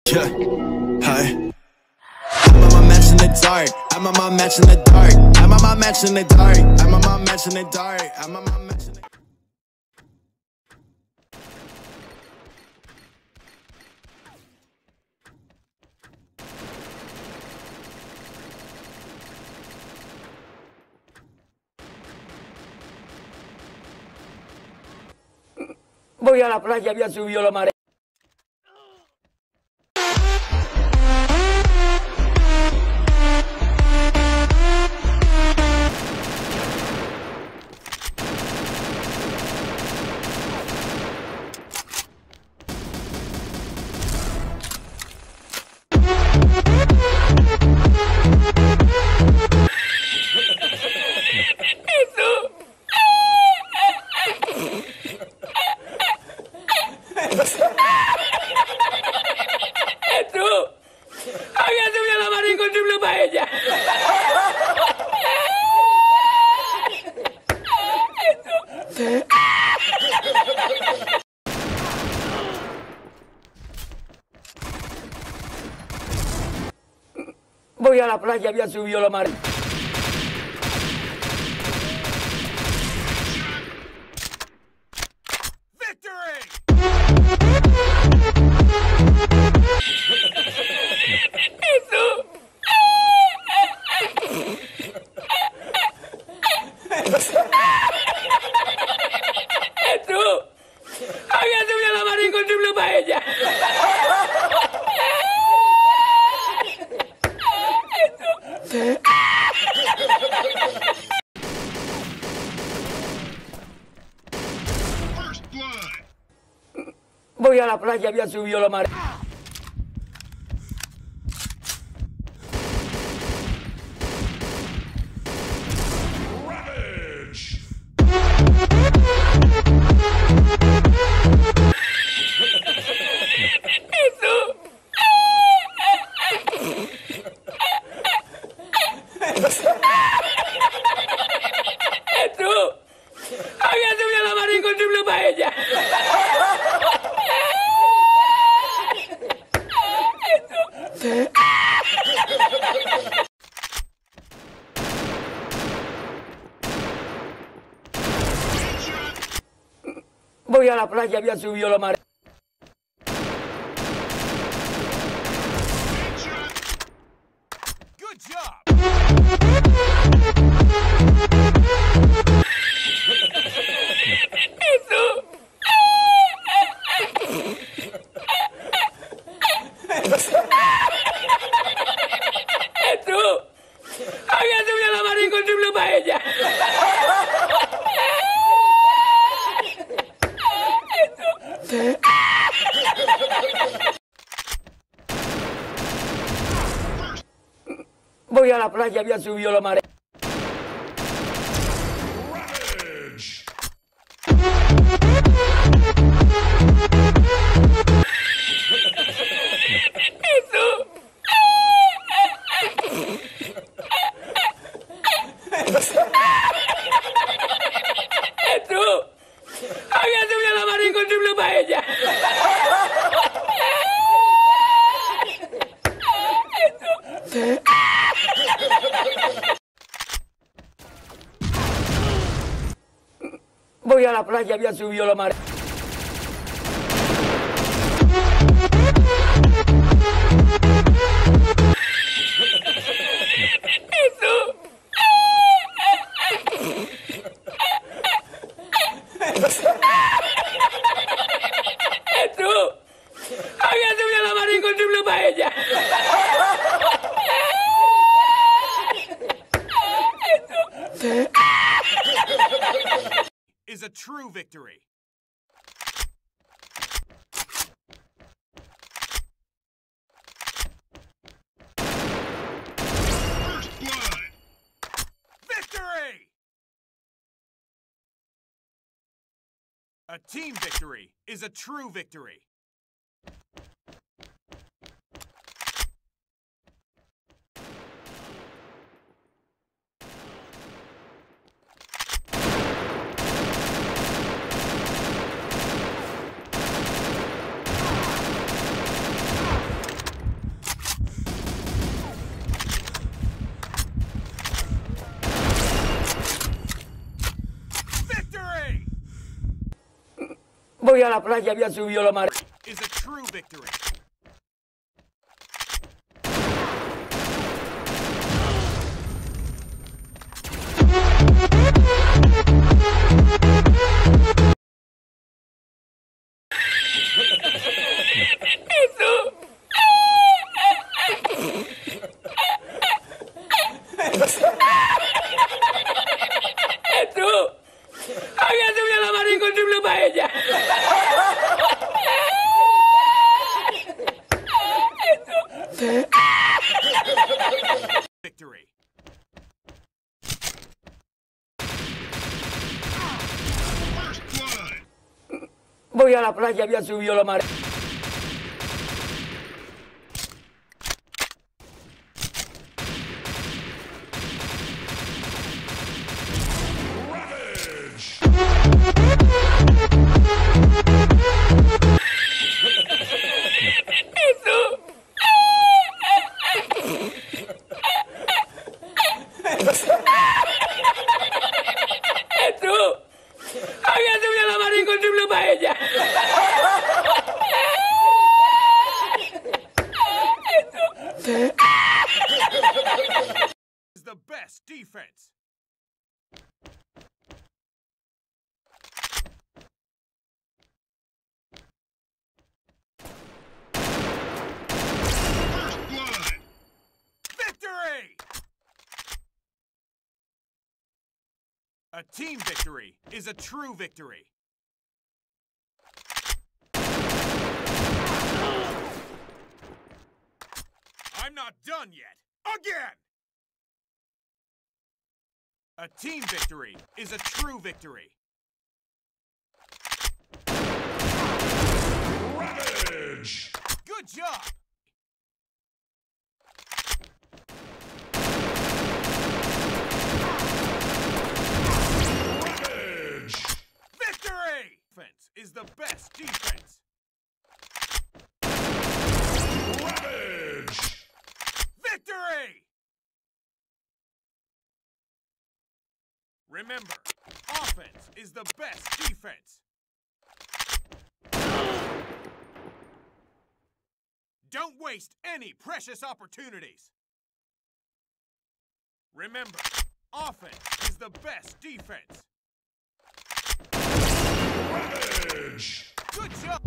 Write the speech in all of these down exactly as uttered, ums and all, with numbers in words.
Yeah, hi. I'm on my match in the dark. I'm on my match in the dark. I'm on my match in the dark. I'm on my match in the dark. I'm on my match in the dark. Voy a la playa, había subido la marea. Voy a la playa, había subido la marea. Voy a la playa, había subido la marea. Voy a la playa, había subido la marea. Good job. Había subido la marea y encontré una paella. Voy a la playa, había subido la marea. Había subido la marea y encontré una paella. Voy a la playa, había subido la marea. Había subido la marea y encontré una paella. Is a true victory. First blood. Victory! A team victory is a true victory. a la playa, había subido la marea. Is a true victory. Había subido la marea y con triple paella. Victory. Voy a la playa, había subido la marea. Había subido la marea y con triple paella. Is the best defense. Victory! A team victory is a true victory. I'm not done yet. Again! A team victory is a true victory. Ravage! Good job! Ravage! Victory! Defense is the best defense. Ravage! Victory! Remember, offense is the best defense. Don't waste any precious opportunities. Remember, offense is the best defense. Ravage! Good job!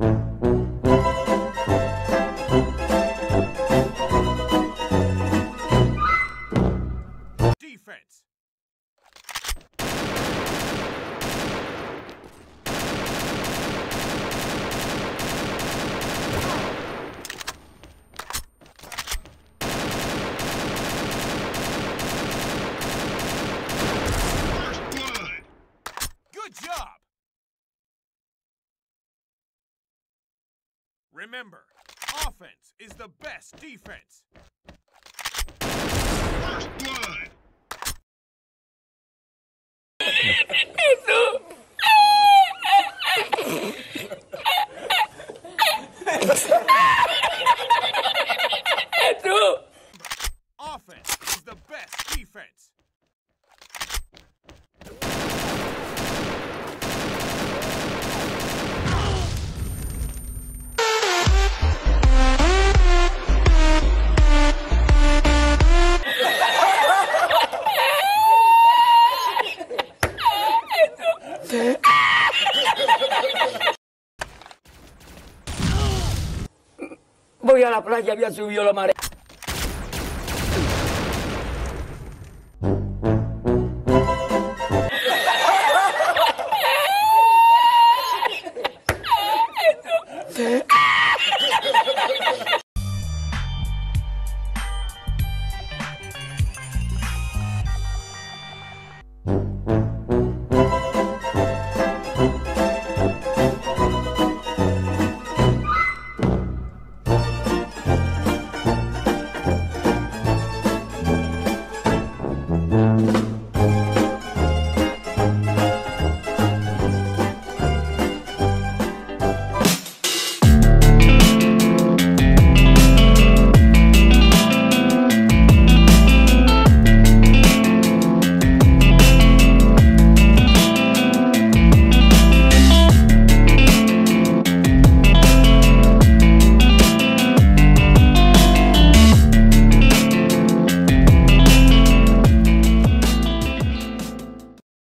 Defense. Good job. Remember, offense is the best defense. First blood. Offense is the best defense. Voy a la playa, había subido la marea.